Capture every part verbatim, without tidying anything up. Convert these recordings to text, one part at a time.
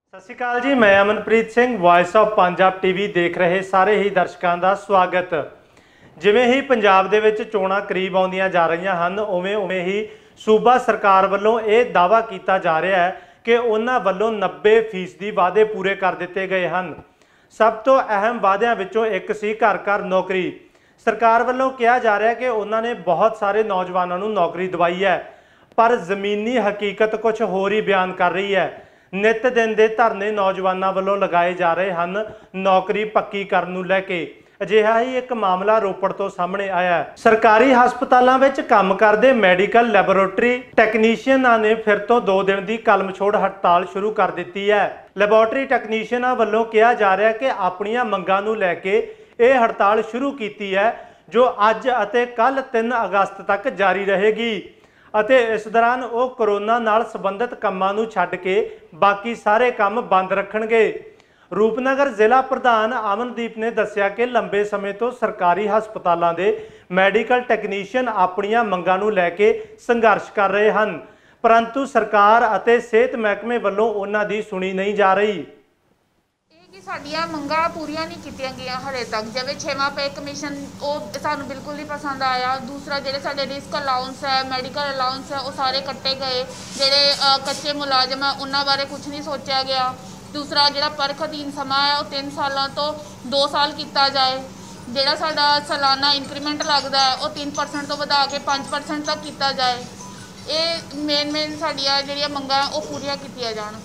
सत श्री अकाल जी, मैं Amanpreet Singh voice of Punjab TV देख रहे सारे ही दर्शकों का स्वागत। जिवें ही पंजाब दे विच चोणां करीब आउंदियां जा रही हैं, उवें उवें ही सूबा सरकार वालों ये दावा किया जा रहा है कि उन्हां वालों नब्बे फीसदी वादे पूरे कर दिते गए हैं। सब तो अहम वादियां विचों एक सी घर घर नौकरी। सरकार वालों कहा जा रहा है कि उन्होंने बहुत सारे नौजवानों को नौकरी दवाई है, पर जमीनी हकीकत कुछ होर ही बयान कर रही है। नित दिन के धरने नौजवानों वालों लगाए जा रहे हैं नौकरी पक्की करने नूं लैके। अजिहा ही एक मामला रोपड़ तो सामने आया है। सरकारी हस्पतालों में काम करते मैडिकल लैबोरेटरी टैक्नीशियनां ने फिर तो दो दिन की कलम छोड़ हड़ताल शुरू कर दी है। लैबोरेटरी टैक्नीशियनां वालों कहा जा रहा है कि अपनियां मंगां नूं लैके यह हड़ताल शुरू की है, जो अज अते कल तीन अगस्त तक जारी रहेगी। ਅਤੇ इस दौरान वो कोरोना नाल संबंधित कामां नूं छड्ड के बाकी सारे काम बंद रखणगे। रूपनगर जिला प्रधान अमनदीप ने दस्सिया कि लंबे समय तो सरकारी हस्पतालों के मैडिकल टैक्नीशियन अपनियां मंगां नूं लैके संघर्ष कर रहे हैं, परंतु सरकार अते सेहत महकमे वालों उन्हां दी सुनी नहीं जा रही। साडियां मंगां पूरियां नहीं कीतियां गईयां हले तक। जिवें छेवां पे कमीशन वो सानूं बिल्कुल नहीं पसंद आया। दूसरा जिहड़े साडे रिस्क अलाउंस है, मैडिकल अलाउंस है, वो सारे कट्टे गए। जिहड़े कच्चे मुलाजम है उन्हां बारे कुछ नहीं सोचा गया। दूसरा जिहड़ा परख अधीन समा है वो तीन सालों तो दो साल किया जाए। जिहड़ा साडा सालाना इंक्रीमेंट लगता है वो तीन परसेंट तो वधा के पाँच परसेंट तक किया जाए। ये मेन मेन साडियां जिहड़ियां मंगां वो पूरियां कीतियां जाण।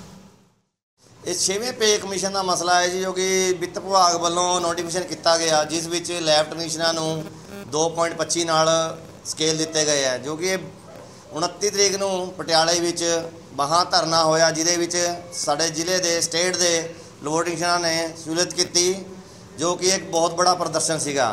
इस छेवें पे कमीशन का मसला है जी, जो कि वित्त विभाग वालों नोटिफिकेशन किया गया, जिस विच लैब टैक्नीशियनां नूं दो पॉइंट पच्ची नाल स्केल दिते गए हैं, जो कि उनती तरीक नूं पटियाले विच महा धरना होया, जिहदे विच साडे जिले के स्टेट के लैब टैक्नीशियनां ने सहूलत की, जो कि एक बहुत बड़ा प्रदर्शन सीगा।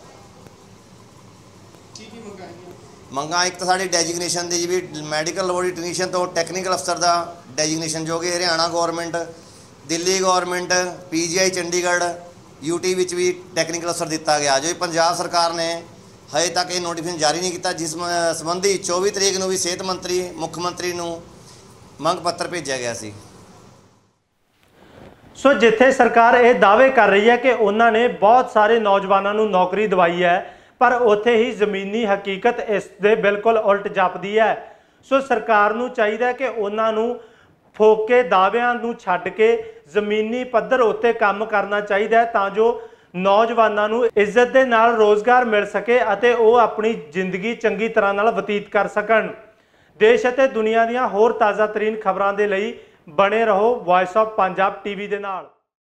मंगा एक तो साड़ी डेजिग्नेशन की जी, मैडिकल लैबोरेटरी टैक्नीशियन तो टैक्नीकल अफसर का डेजिग्नेशन, जो कि Haryana government, Delhi government, P G I Chandigarh, U T भी टैक्नीकल अफसर दिता गया, जो पंजाब सरकार ने हजे तक ये नोटिफिकेशन जारी नहीं किया, जिस संबंधी चौबी तरीक नूं भी सेहत मंत्री मुख्यमंत्री नूं मंग पत्र भेजा गया सी। सो जिथे सरकार ये दावे कर रही है कि उन्होंने बहुत सारे नौजवानों को नौकरी दवाई है, पर उत्थे ही जमीनी हकीकत इस दे बिल्कुल उल्ट जापदी है। सो सरकार नूं चाहिए है कि उन्होंने फोके दावियां नूं छड्ड के जमीनी पद्धर उत्ते काम करना चाहिए है, तां जो नौजवानों नूं इज्जत दे नाल रोज़गार मिल सके अते वो अपनी जिंदगी चंगी तरह नाल बतीत कर सकन। देश अते दुनिया दीयां होर ताज़ा तरीन खबरां दे लई बने रहो वॉइस ऑफ पंजाब टीवी दे नाल।